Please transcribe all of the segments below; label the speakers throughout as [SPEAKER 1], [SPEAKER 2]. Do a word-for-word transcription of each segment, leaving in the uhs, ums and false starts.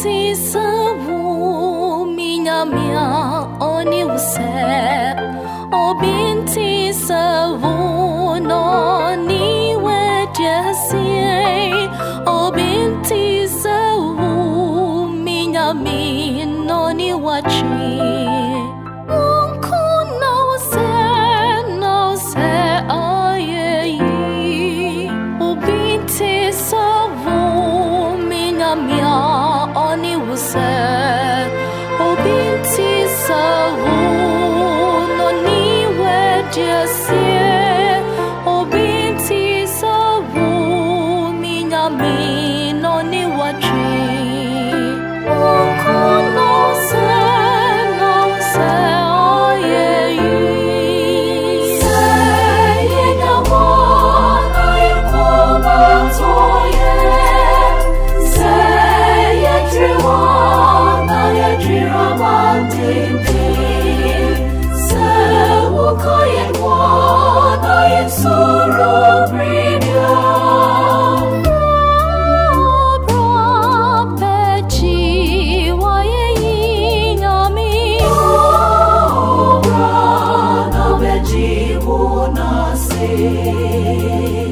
[SPEAKER 1] Nte Se Wo, minha minha oni você. Obi Nte Se Wo, no ni we jesse. Obi Nte Se Wo, minha minha no ni wachi. Oni você, Obi Nte Se Wo, no ni we jesse. Obi Nte Se Wo, minha mi no ni wachi. Unko no se, no se oye. Se ye na wa na ye koma toye. Se wo kayen wa na yen suru brinya. Bra pechi wa ye ingami. Bra na pechi wo na se.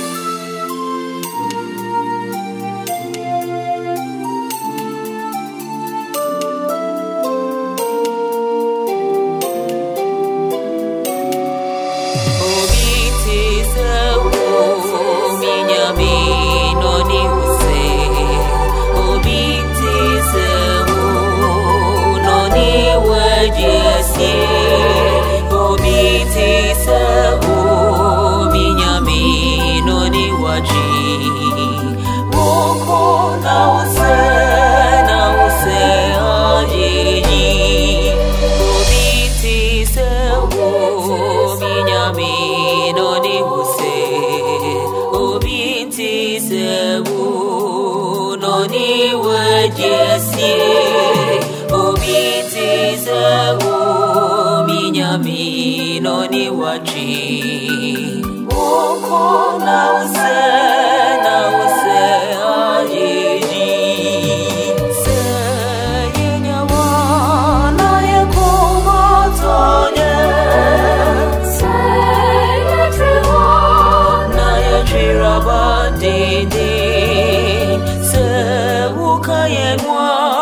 [SPEAKER 2] Obi Nte Se Wo, minha mi no ni waji. Woko na ose, na ose ajeji. Obi Nte Se Wo, minha mi no ni ose. Obi Nte Se Wo, no ni wajesi. Obi Nte Se Wo, minha mi no ni wachi. Woko na use, na use ajeji. Se ye nyawa na ye koma tonye. Se ye triwa na ye trira bandindi. Se wo kayen wa